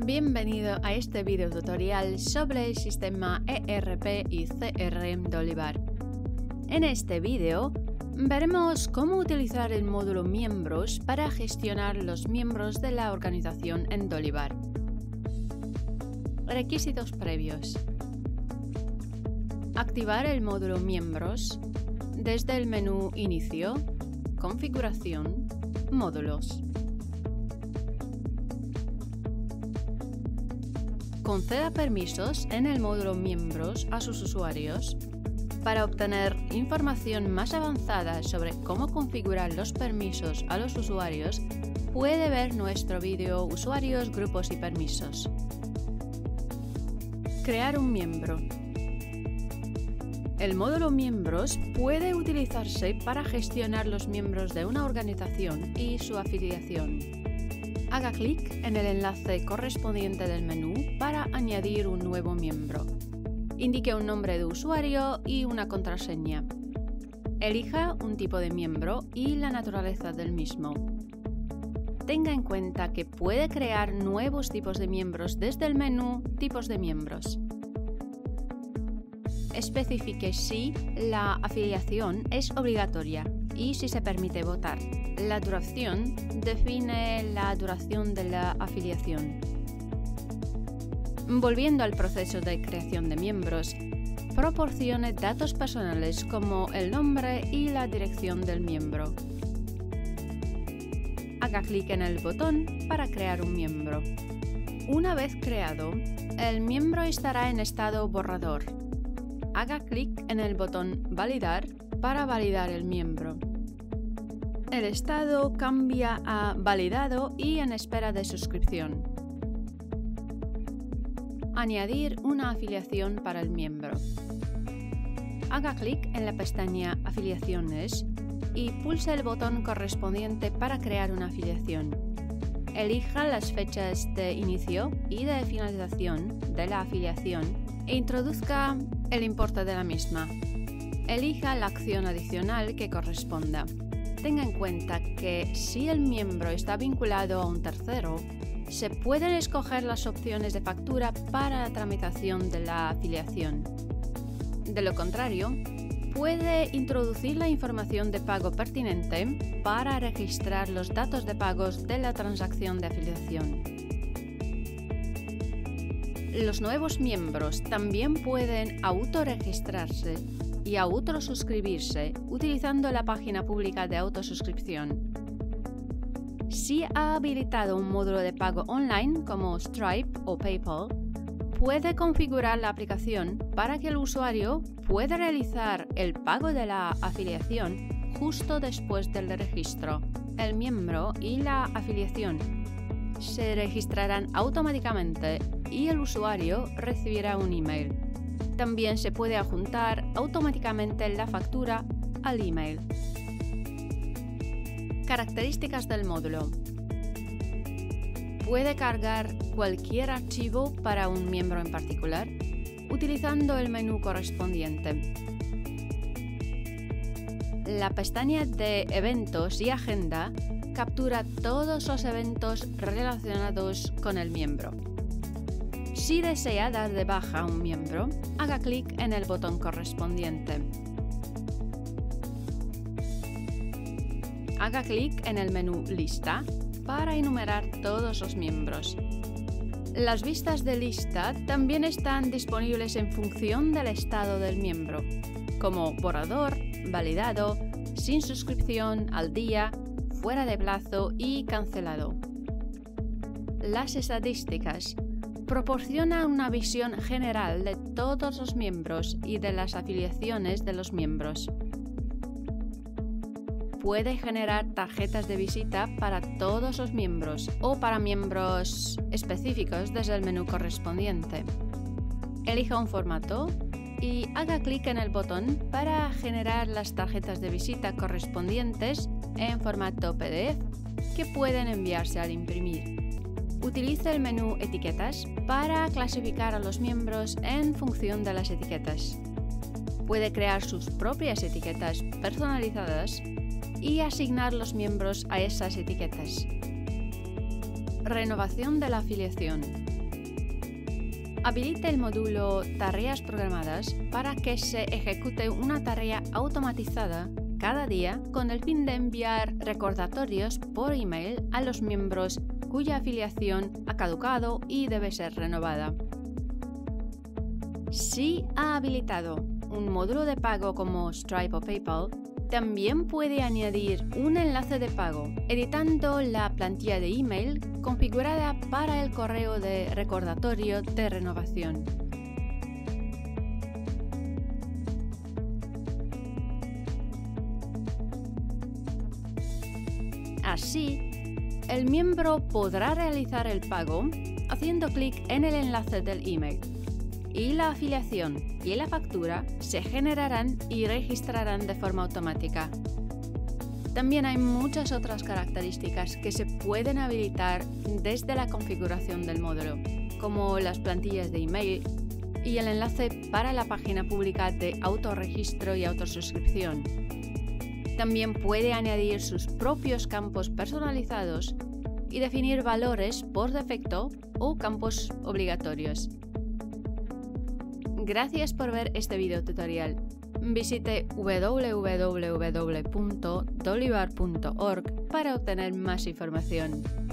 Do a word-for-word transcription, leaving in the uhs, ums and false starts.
Bienvenido a este video tutorial sobre el sistema E R P y C R M de Olivar. En este video veremos cómo utilizar el módulo Miembros para gestionar los miembros de la organización en Dolivar. Requisitos previos. Activar el módulo Miembros desde el menú Inicio, Configuración, Módulos. Conceda permisos en el módulo Miembros a sus usuarios. Para obtener información más avanzada sobre cómo configurar los permisos a los usuarios, puede ver nuestro vídeo Usuarios, Grupos y Permisos. Crear un miembro. El módulo Miembros puede utilizarse para gestionar los miembros de una organización y su afiliación. Haga clic en el enlace correspondiente del menú para añadir un nuevo miembro. Indique un nombre de usuario y una contraseña. Elija un tipo de miembro y la naturaleza del mismo. Tenga en cuenta que puede crear nuevos tipos de miembros desde el menú Tipos de miembros. Especifique si la afiliación es obligatoria y si se permite votar. La duración define la duración de la afiliación. Volviendo al proceso de creación de miembros, proporcione datos personales como el nombre y la dirección del miembro. Haga clic en el botón para crear un miembro. Una vez creado, el miembro estará en estado borrador. Haga clic en el botón Validar para validar el miembro. El estado cambia a validado y en espera de suscripción. Añadir una afiliación para el miembro. Haga clic en la pestaña Afiliaciones y pulse el botón correspondiente para crear una afiliación. Elija las fechas de inicio y de finalización de la afiliación e introduzca el importe de la misma. Elija la acción adicional que corresponda. Tenga en cuenta que si el miembro está vinculado a un tercero, se pueden escoger las opciones de factura para la tramitación de la afiliación. De lo contrario, puede introducir la información de pago pertinente para registrar los datos de pagos de la transacción de afiliación. Los nuevos miembros también pueden autorregistrarse y autosuscribirse utilizando la página pública de autosuscripción. Si ha habilitado un módulo de pago online como Stripe o PayPal, puede configurar la aplicación para que el usuario pueda realizar el pago de la afiliación justo después del registro. El miembro y la afiliación se registrarán automáticamente y el usuario recibirá un email. También se puede adjuntar automáticamente la factura al email. Características del módulo. Puede cargar cualquier archivo para un miembro en particular, utilizando el menú correspondiente. La pestaña de Eventos y Agenda captura todos los eventos relacionados con el miembro. Si desea dar de baja a un miembro, haga clic en el botón correspondiente. Haga clic en el menú Lista para enumerar todos los miembros. Las vistas de lista también están disponibles en función del estado del miembro, como borrador, validado, sin suscripción, al día, fuera de plazo y cancelado. Las estadísticas proporciona una visión general de todos los miembros y de las afiliaciones de los miembros. Puede generar tarjetas de visita para todos los miembros o para miembros específicos desde el menú correspondiente. Elija un formato y haga clic en el botón para generar las tarjetas de visita correspondientes en formato P D F que pueden enviarse al imprimir. Utilice el menú Etiquetas para clasificar a los miembros en función de las etiquetas. Puede crear sus propias etiquetas personalizadas y asignar los miembros a esas etiquetas. Renovación de la afiliación. Habilite el módulo Tareas programadas para que se ejecute una tarea automatizada cada día con el fin de enviar recordatorios por email a los miembros cuya afiliación ha caducado y debe ser renovada. Si ha habilitado un módulo de pago como Stripe o PayPal, también puede añadir un enlace de pago, editando la plantilla de email configurada para el correo de recordatorio de renovación. Así, el miembro podrá realizar el pago haciendo clic en el enlace del email, y la afiliación y la factura se generarán y registrarán de forma automática. También hay muchas otras características que se pueden habilitar desde la configuración del módulo, como las plantillas de email y el enlace para la página pública de autorregistro y autosuscripción. También puede añadir sus propios campos personalizados y definir valores por defecto o campos obligatorios. Gracias por ver este video tutorial. Visite w w w punto dolivar punto org para obtener más información.